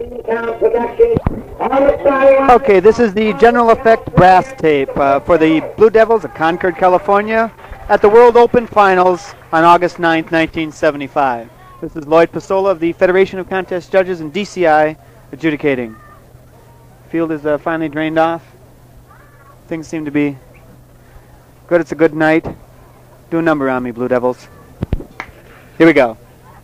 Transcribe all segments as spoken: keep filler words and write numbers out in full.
Okay, this is the General Effect brass tape uh, for the Blue Devils of Concord, California at the World Open Finals on August ninth, nineteen seventy-five. This is Lloyd Pesceola of the Federation of Contest Judges and D C I adjudicating. Field is uh, finally drained off. Things seem to be good. It's a good night. Do a number on me, Blue Devils. Here we go.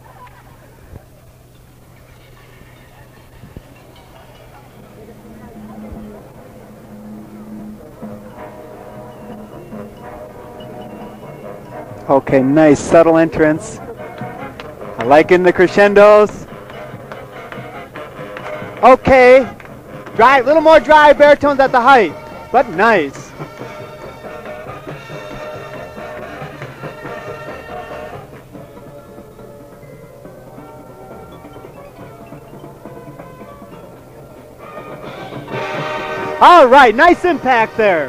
Okay, nice subtle entrance. I like in the crescendos. Okay, dry, a little more dry baritones at the height, but nice. All right, nice impact there.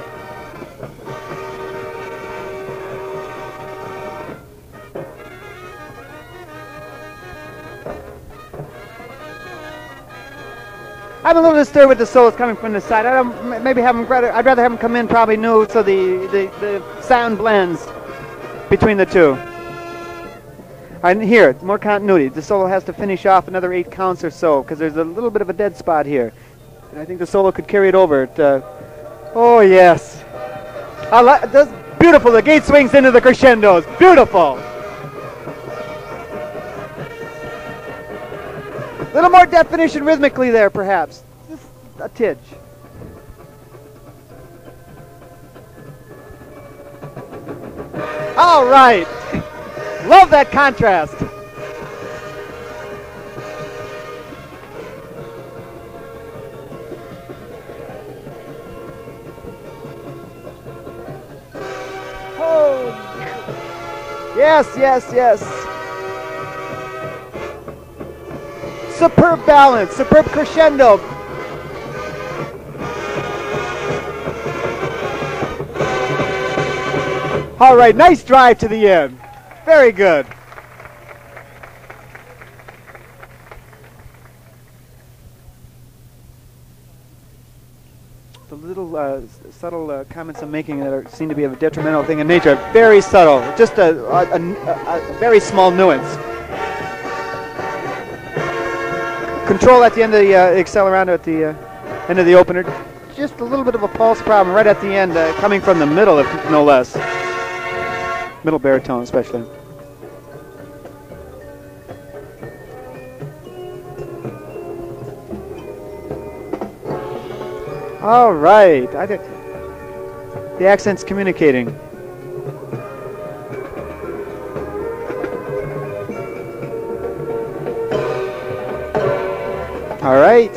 I'm a little disturbed with the solos coming from the side. I don't maybe have them. Rather, I'd rather have them come in probably new, so the, the the sound blends between the two. And here, more continuity. The solo has to finish off another eight counts or so because there's a little bit of a dead spot here, and I think the solo could carry it over. It, uh, oh yes, I like. That's beautiful. The gate swings into the crescendos. Beautiful. A little more definition rhythmically there, perhaps. Just a tidge. All right. Love that contrast. Oh. Yes, yes, yes. Superb balance, superb crescendo. All right, nice drive to the end. Very good. The little uh, subtle uh, comments I'm making that are, seem to be of a detrimental thing in nature, very subtle, just a, a, a, a very small nuance. Control at the end of the uh, accelerando at the uh, end of the opener. Just a little bit of a pulse problem right at the end, uh, coming from the middle, if no less. Middle baritone, especially. All right. I think the accent's communicating. All right.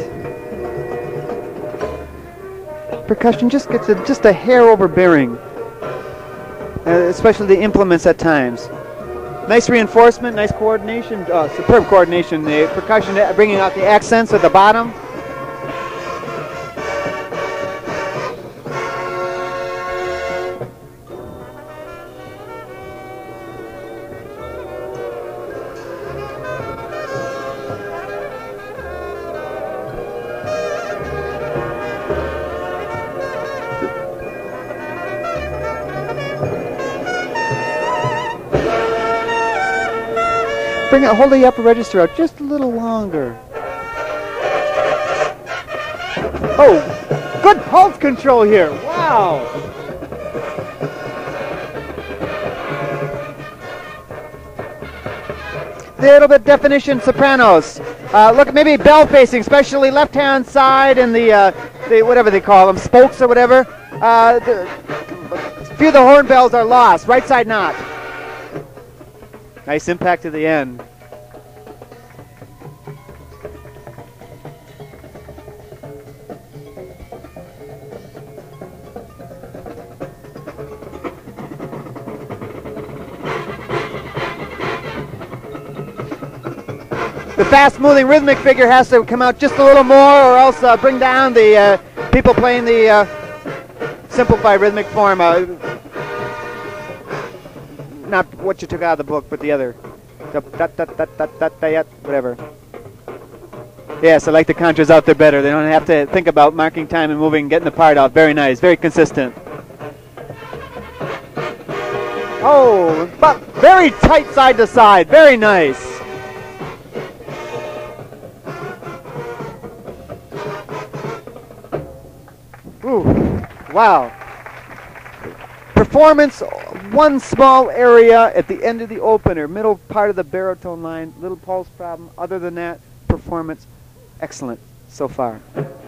Percussion just gets a, just a hair overbearing, uh, especially the implements at times. Nice reinforcement, nice coordination, uh, superb coordination. The percussion bringing out the accents at the bottom. Bring it, hold the upper register out just a little longer. Oh, good pulse control here. Wow. Little bit definition sopranos. Uh, look, maybe bell facing, especially left hand side and the, uh, the whatever they call them, spokes or whatever. Uh, the, a few of the horn bells are lost. Right side not. Nice impact to the end. The fast-moving rhythmic figure has to come out just a little more, or else uh, bring down the uh, people playing the uh, simplified rhythmic form. Uh, not what you took out of the book, but the other. Whatever. Yes, I like the contras out there better. They don't have to think about marking time and moving, getting the part out. Very nice, very consistent. Oh, but very tight side to side. Very nice. Ooh, wow. Performance, one small area at the end of the opener, middle part of the baritone line, little pulse problem. Other than that, performance, excellent so far.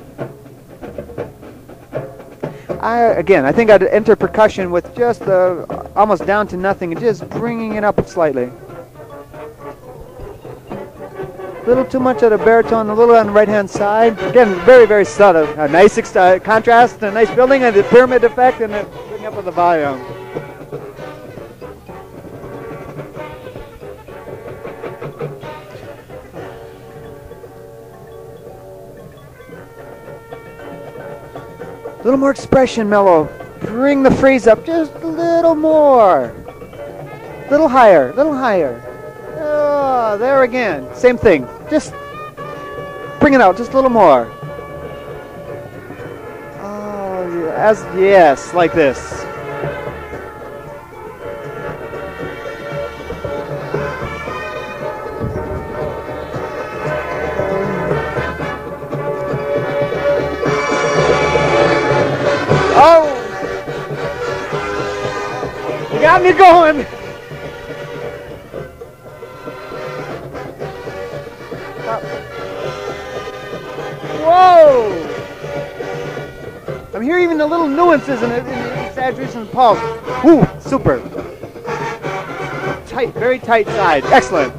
I, again, I think I'd enter percussion with just uh, almost down to nothing and just bringing it up slightly. A little too much at a baritone, a little on the right-hand side. Again, very, very subtle. A nice ex uh, contrast, and a nice building, and the pyramid effect, and the bring up of the volume. A little more expression, Mello. Bring the phrase up just a little more. A little higher, a little higher. Oh, there again. Same thing. Just bring it out just a little more. Oh, as yes, like this. Oh! You got me going! Whoa! I'm hearing even the little nuances in the, in the exaggeration of the pulse. Ooh, super. Tight, very tight side. Excellent.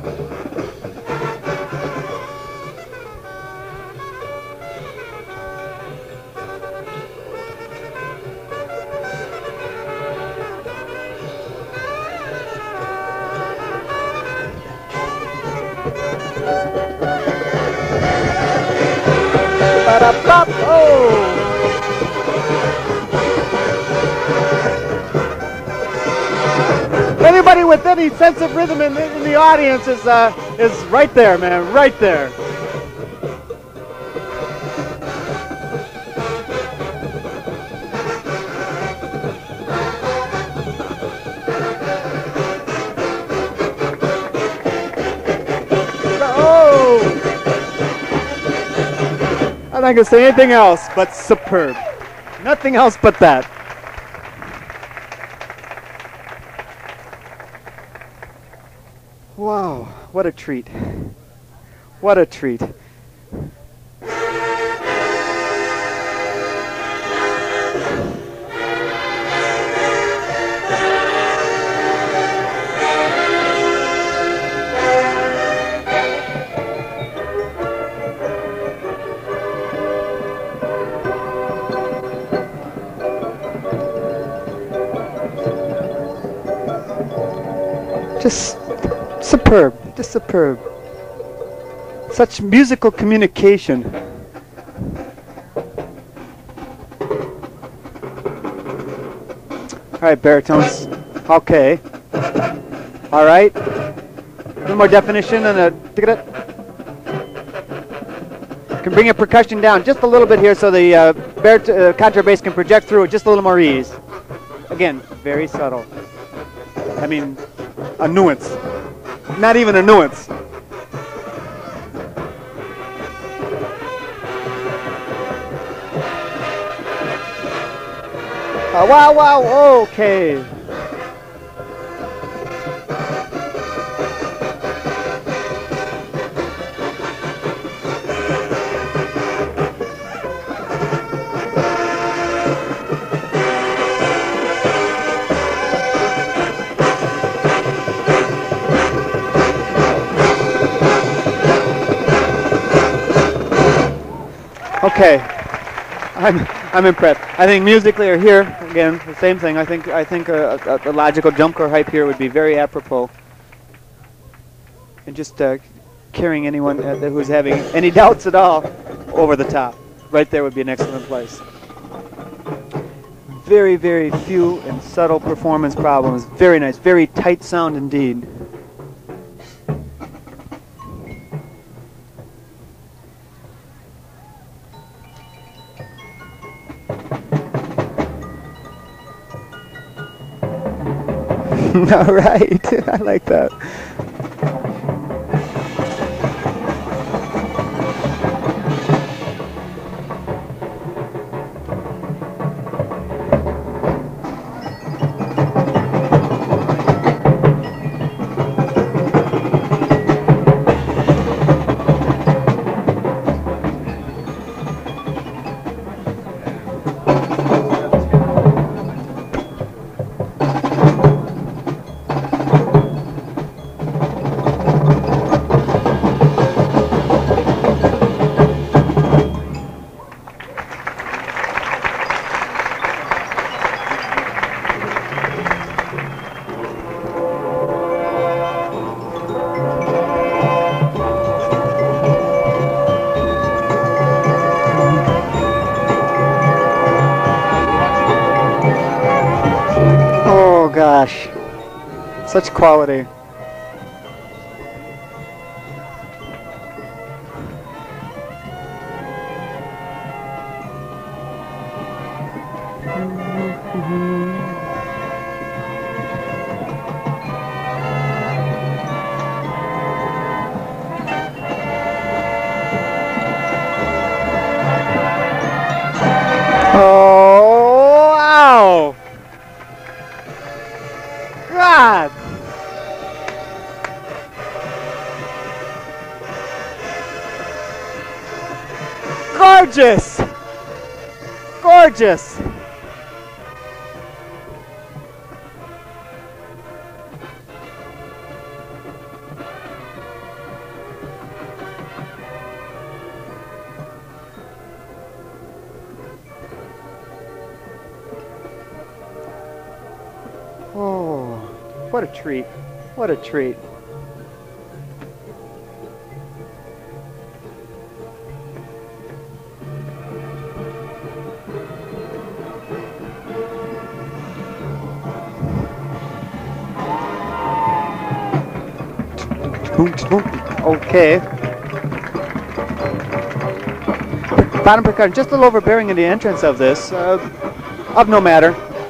Ba-da-bop. Oh! Anybody with any sense of rhythm in, in the audience is uh, is right there, man, right there. I'm not going to say anything else but superb. Nothing else but that. Wow, what a treat. What a treat. Just superb, just superb. Such musical communication. All right, baritones. Okay. All right. A little more definition and a. Can bring your percussion down just a little bit here so the uh, barit uh, contrabass can project through it just a little more ease. Again, very subtle. I mean, a nuance. Not even a nuance. Uh, wow, wow, okay. Okay, I'm I'm impressed. I think musically or here again the same thing. I think I think a, a, a logical jump core hype here would be very apropos, and just uh, carrying anyone uh, who's having any doubts at all over the top. Right there would be an excellent place. Very very few and subtle performance problems. Very nice. Very tight sound indeed. All right. I like that. Gosh, such quality. Oh, wow. God! Gorgeous! Gorgeous! Oh, what a treat. What a treat. Okay. Bottom percussion, just a little overbearing in the entrance of this. Uh, of no matter.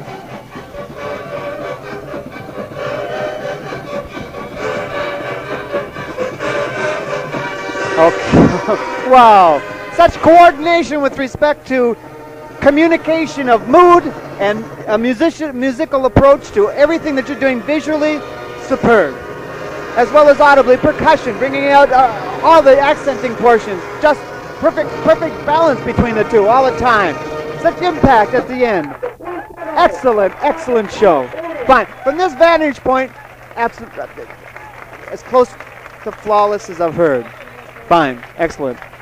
Okay. Wow. Such coordination with respect to communication of mood and a musician, musical approach to everything that you're doing visually. Superb. As well as audibly, percussion, bringing out uh, all the accenting portions. Just perfect, perfect balance between the two all the time. Such impact at the end. Excellent, excellent show. Fine. From this vantage point, absolutely as close to flawless as I've heard. Fine. Excellent.